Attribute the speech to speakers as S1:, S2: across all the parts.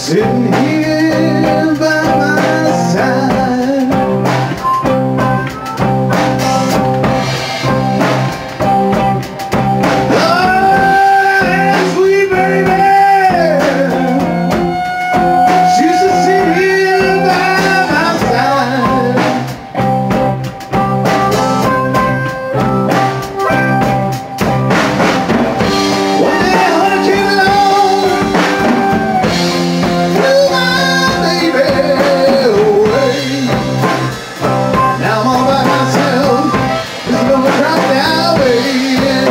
S1: sitting here by my side. Oh, sweet baby, she used to sit here by my side. One day honey came along, blew my baby away. Now I'm all by myself, this little crocodile, baby.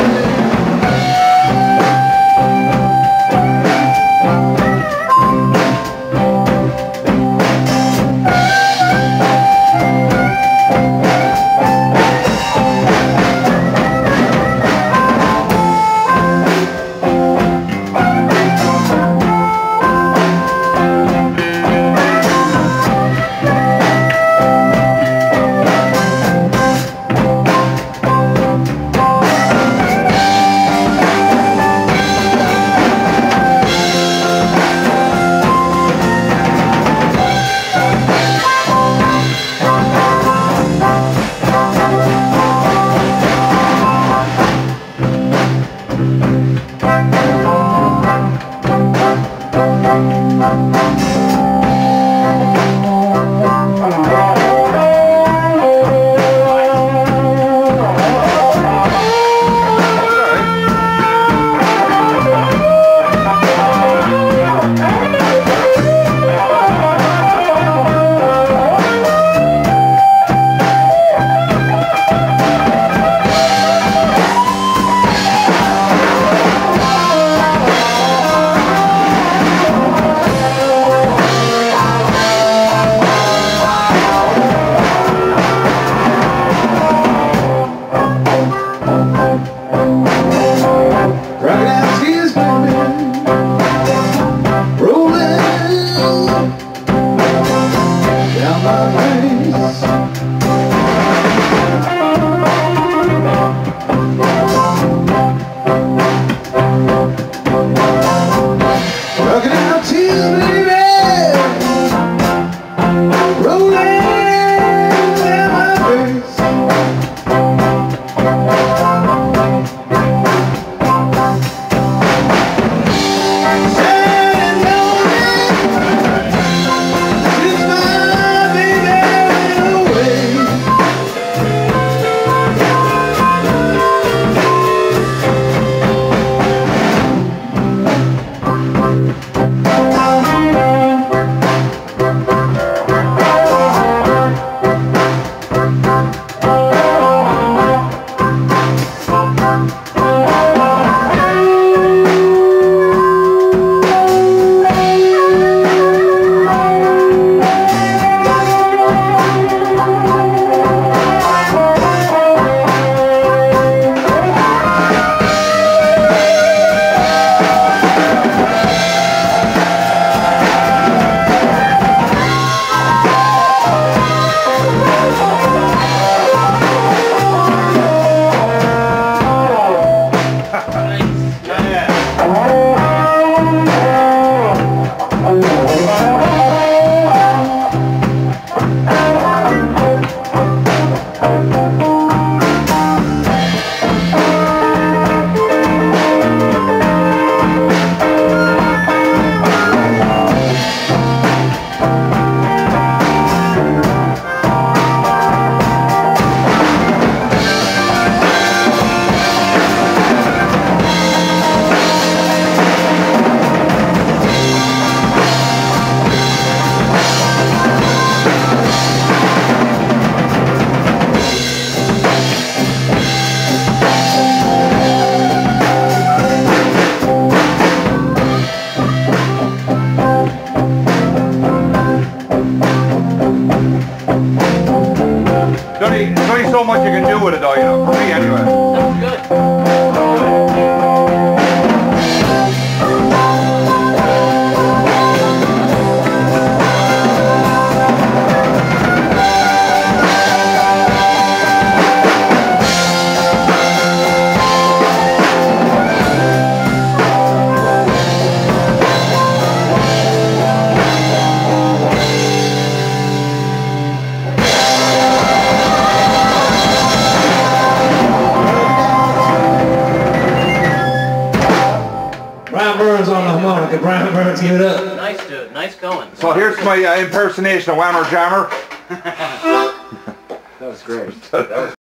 S1: Crocodile tears, baby, rolling down my face. Crocodile tears, baby, rolling down my face.
S2: There's only so much you can do with it though, you know, for me anyway.
S3: That's good. Burns on the harmonica. Brian Burns, give it up.
S4: Nice, dude. Nice going.
S2: So here's my impersonation of Whammer Jammer.
S5: That was great.